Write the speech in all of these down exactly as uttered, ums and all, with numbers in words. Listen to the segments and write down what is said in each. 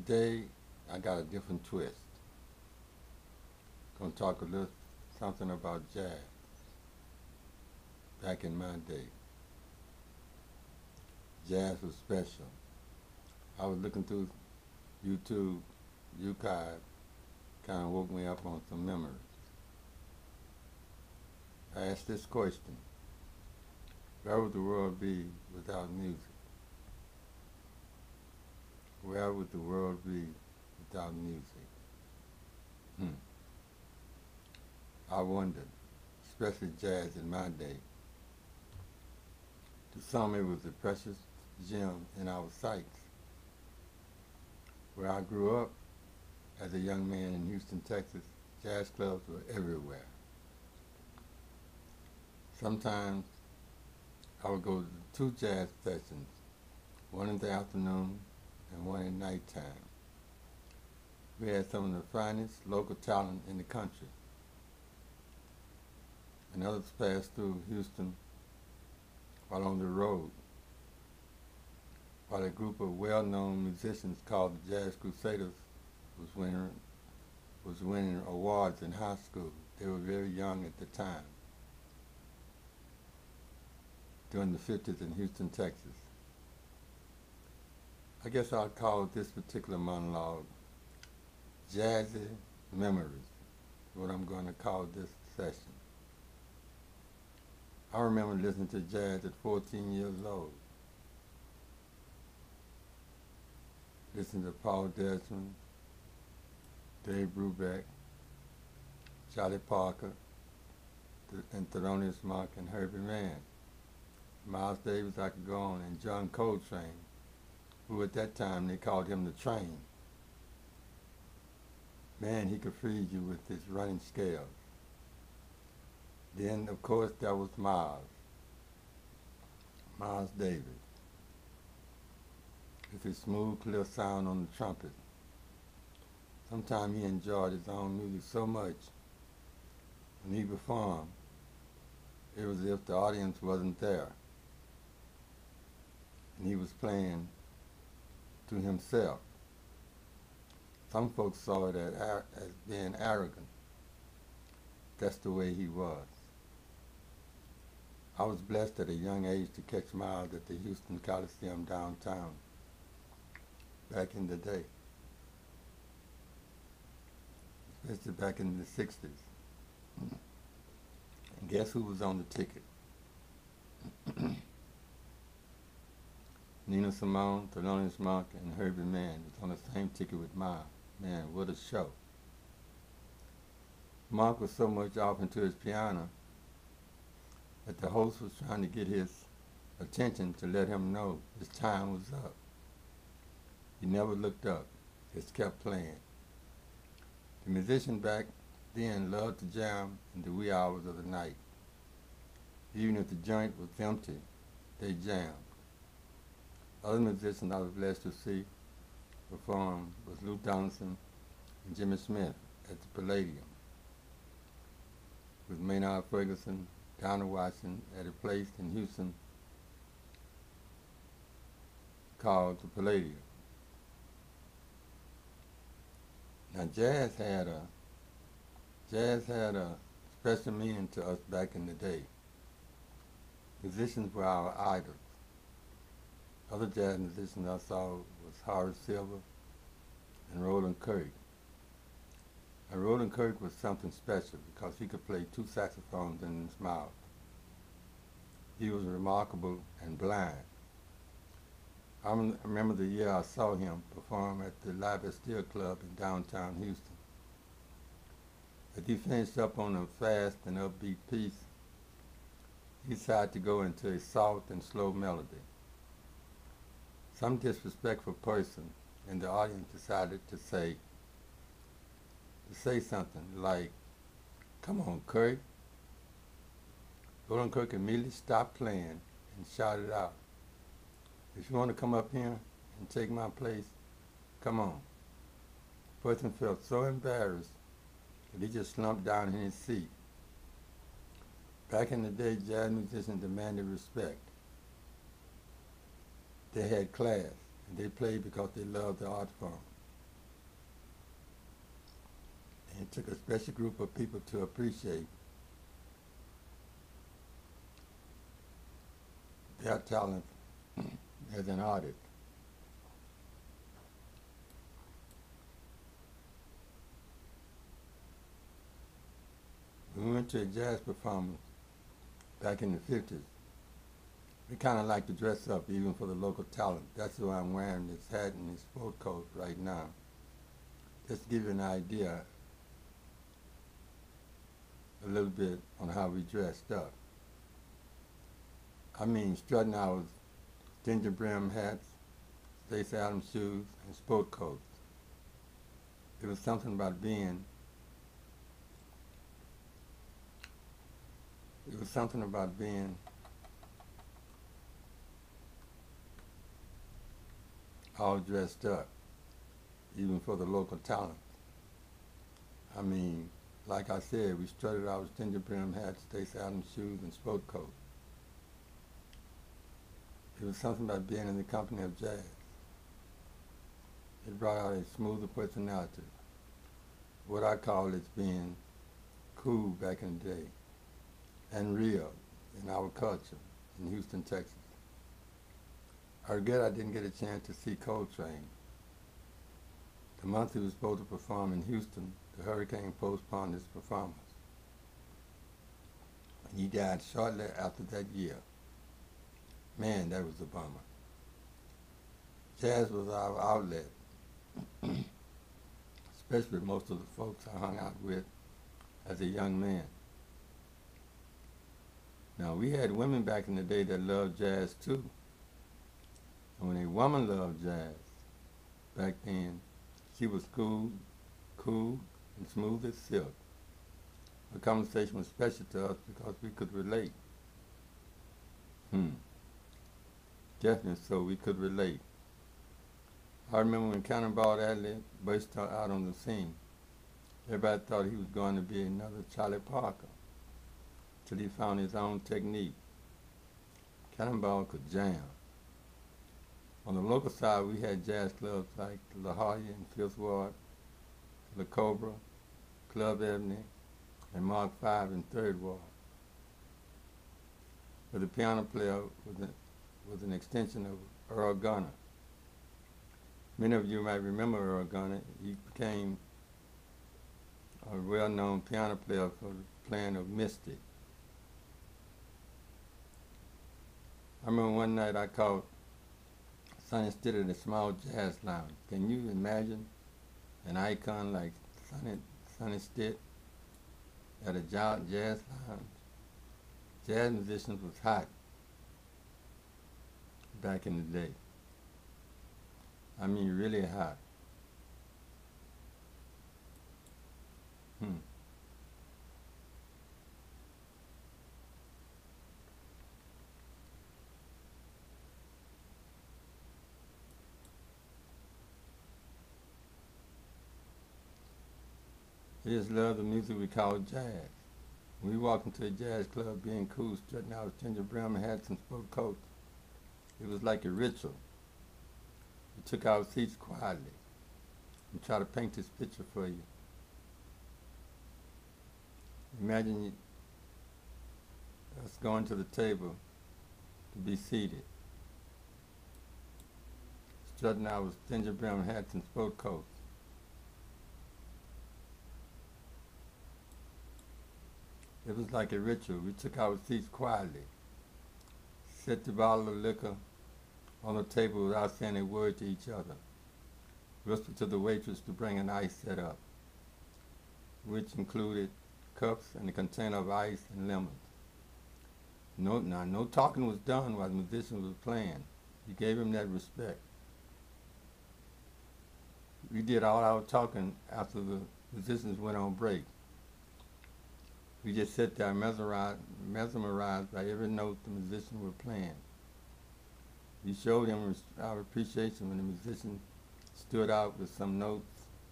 Today, I got a different twist. Gonna talk a little something about jazz back in my day. Jazz was special. I was looking through YouTube, Yukai, kind of woke me up on some memories. I asked this question: where would the world be without music? Where would the world be without music? Hmm. I wondered, especially jazz in my day. To some, it was a precious gem in our sights. Where I grew up as a young man in Houston, Texas, jazz clubs were everywhere. Sometimes I would go to two jazz sessions, one in the afternoon and one at nighttime. We had some of the finest local talent in the country. And others passed through Houston while on the road, while a group of well-known musicians called the Jazz Crusaders was winning, was winning awards in high school. They were very young at the time, during the fifties in Houston, Texas. I guess I'd call this particular monologue Jazzy Memories, what I'm going to call this session. I remember listening to jazz at fourteen years old. Listening to Paul Desmond, Dave Brubeck, Charlie Parker, and Thelonious Monk and Herbie Mann. Miles Davis, I could go on, and John Coltrane, who at that time they called him the Train. Man, he could freeze you with his running scales. Then, of course, there was Miles, Miles Davis, with his smooth, clear sound on the trumpet. Sometimes he enjoyed his own music so much, when he performed, it was as if the audience wasn't there, and he was playing to himself. Some folks saw it as, as being arrogant. That's the way he was. I was blessed at a young age to catch Miles at the Houston Coliseum downtown back in the day, especially back in the sixties. And guess who was on the ticket? Nina Simone, Thelonious Monk, and Herbie Mann was on the same ticket with Miles. Man, what a show. Monk was so much off into his piano that the host was trying to get his attention to let him know his time was up. He never looked up, just kept playing. The musicians back then loved to jam in the wee hours of the night. Even if the joint was empty, they jammed. Other musicians I was blessed to see perform was Lou Donaldson and Jimmy Smith at the Palladium, with Maynard Ferguson, Donna Washington at a place in Houston called the Palladium. Now jazz had a jazz had a special meaning to us back in the day. Musicians were our idols. Other jazz musicians I saw was Horace Silver and Roland Kirk. And Roland Kirk was something special because he could play two saxophones in his mouth. He was remarkable and blind. I remember the year I saw him perform at the La Bastille Club in downtown Houston. As he finished up on a fast and upbeat piece, he decided to go into a soft and slow melody. Some disrespectful person in the audience decided to say, to say something like, "Come on, Kirk." Roland Kirk immediately stopped playing and shouted out, "If you want to come up here and take my place, come on." The person felt so embarrassed that he just slumped down in his seat. Back in the day, jazz musicians demanded respect. They had class, and they played because they loved the art form. It took a special group of people to appreciate their talent as an artist. When we went to a jazz performance back in the fifties, we kind of like to dress up even for the local talent. That's why I'm wearing this hat and this sport coat right now. Just to give you an idea a little bit on how we dressed up. I mean, strutting our ginger brim hats, Stacey Adams shoes, and sport coats. It was something about being, it was something about being all dressed up, even for the local talent. I mean, like I said, we strutted our ginger brim hats, Stacey Adams shoes, and sport coats. It was something about being in the company of jazz. It brought out a smoother personality. What I call it being cool back in the day, and real in our culture in Houston, Texas. I regret I didn't get a chance to see Coltrane. The month he was supposed to perform in Houston, the hurricane postponed his performance. And he died shortly after that year. Man, that was a bummer. Jazz was our outlet, especially most of the folks I hung out with as a young man. Now, we had women back in the day that loved jazz too. And when a woman loved jazz back then, she was cool, cool, and smooth as silk. The conversation was special to us because we could relate. Hmm. Definitely so, we could relate. I remember when Cannonball Adderley burst out on the scene, everybody thought he was going to be another Charlie Parker, till he found his own technique. Cannonball could jam. On the local side, we had jazz clubs like La Jolla and Fifth Ward, La Cobra, Club Ebony, and Mark Five in Third Ward. But the piano player was, a, was an extension of Earl Gunner. Many of you might remember Earl Gunner. He became a well-known piano player for the playing of Mystic. I remember one night I caught Sonny Stitt at a small jazz lounge. Can you imagine an icon like Sonny, Sonny Stitt at a jazz lounge? Jazz musicians was hot back in the day. I mean, really hot. Hmm. I just love the music we call jazz. When we walked into a jazz club being cool, strutting our ginger brim hats and sport coats, it was like a ritual. We took our seats quietly and try to paint this picture for you. Imagine you, us going to the table to be seated, strutting our ginger brim hats and sport coats. It was like a ritual. We took our seats quietly, set the bottle of liquor on the table without saying a word to each other, whispered to the waitress to bring an ice set up, which included cups and a container of ice and lemons. No, now, no talking was done while the musicians were playing. We gave him that respect. We did all our talking after the musicians went on break. We just sat there mesmerized, mesmerized by every note the musicians were playing. We showed them our appreciation when the musician stood out with some notes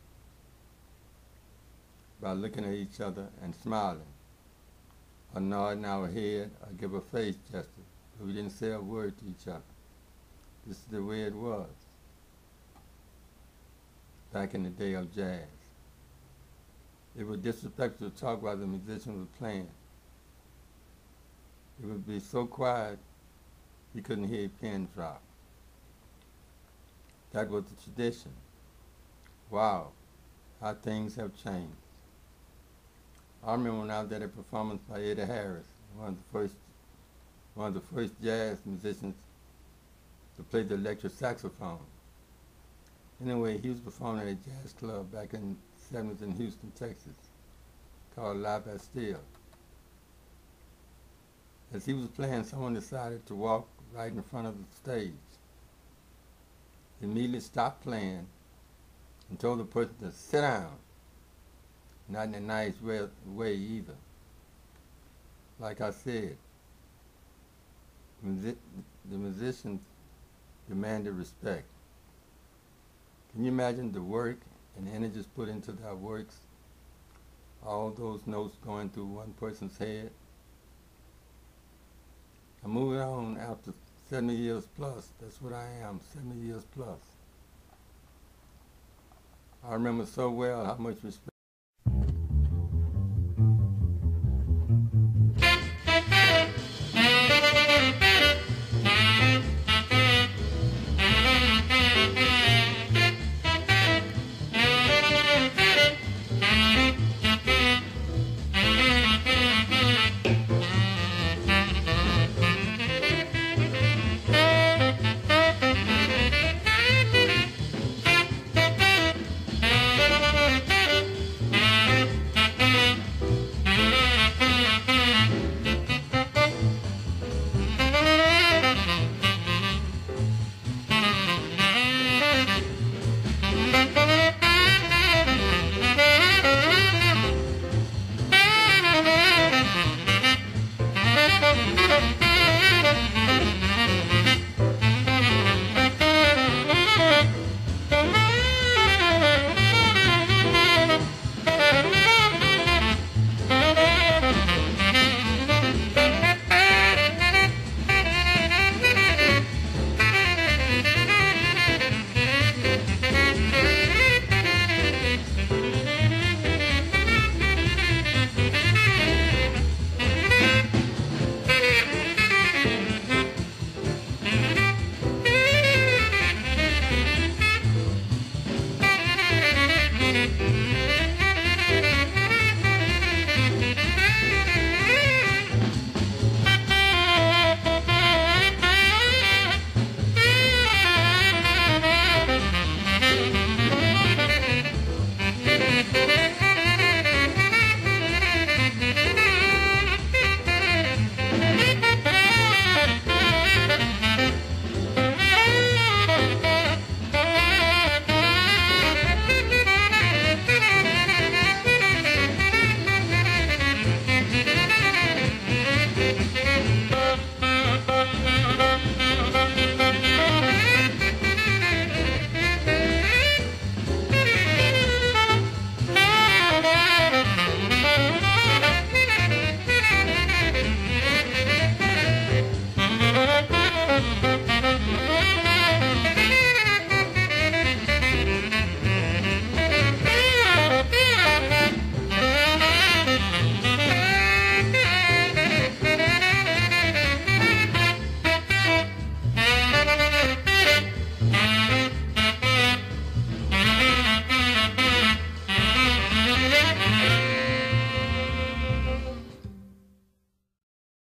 by looking at each other and smiling, or nodding our head, or give a face gesture, but we didn't say a word to each other. This is the way it was back in the day of jazz. It was disrespectful to talk while the musician was playing. It would be so quiet you couldn't hear a pin drop. That was the tradition. Wow, how things have changed. I remember when I was at a performance by Eddie Harris, one of the first, one of the first jazz musicians to play the electric saxophone. Anyway, he was performing at a jazz club back in the seventies in Houston, Texas, called La Bastille. As he was playing, someone decided to walk right in front of the stage. He immediately stopped playing and told the person to sit down. Not in a nice way, way either. Like I said, music, the musicians demanded respect. Can you imagine the work and energies put into their works? All those notes going through one person's head. I'm moving on after seventy years plus. That's what I am, seventy years plus. I remember so well how much respect.